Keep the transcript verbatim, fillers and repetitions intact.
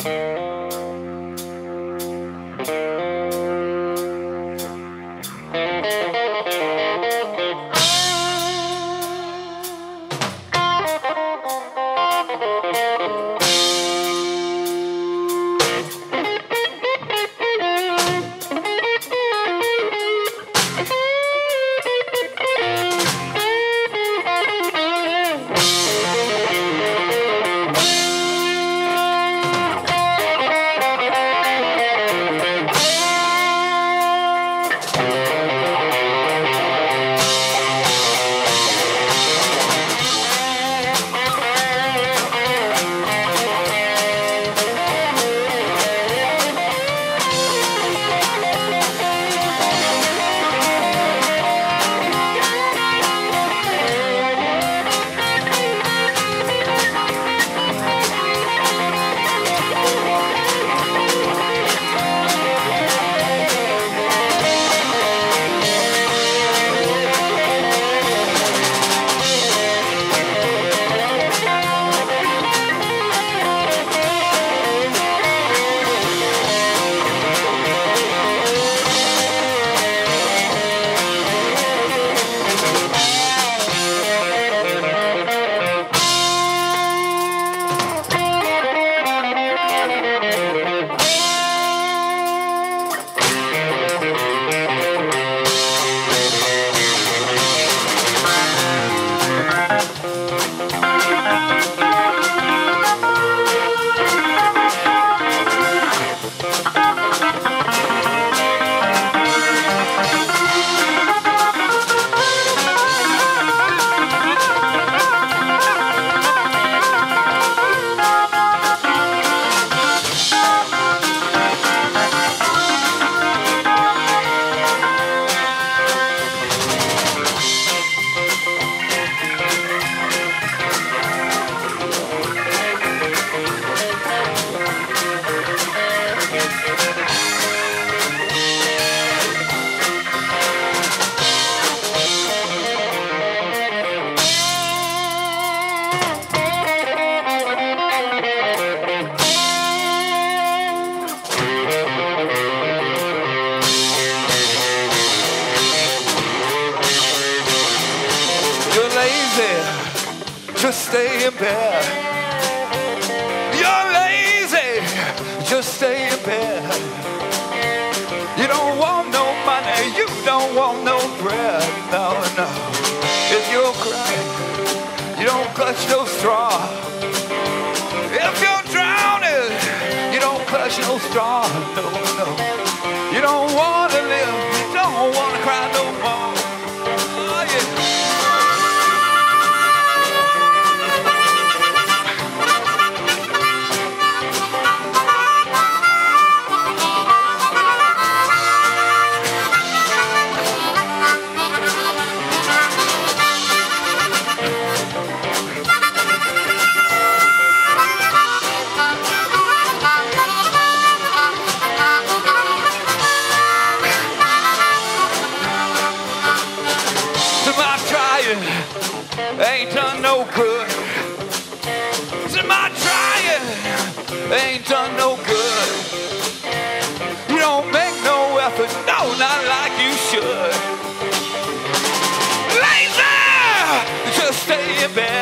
just stay in bed. You're lazy, just stay in bed. You don't want no money, you don't want no bread. No, no. If you're crying, you don't clutch no straw. If you're drowning, you don't clutch no straw. No, no. You don't want to live, you don't want to cry no more. Oh, yeah. Ain't done no good. So my trying ain't done no good. You don't make no effort, no, not like you should. Lazy, just stay in bed.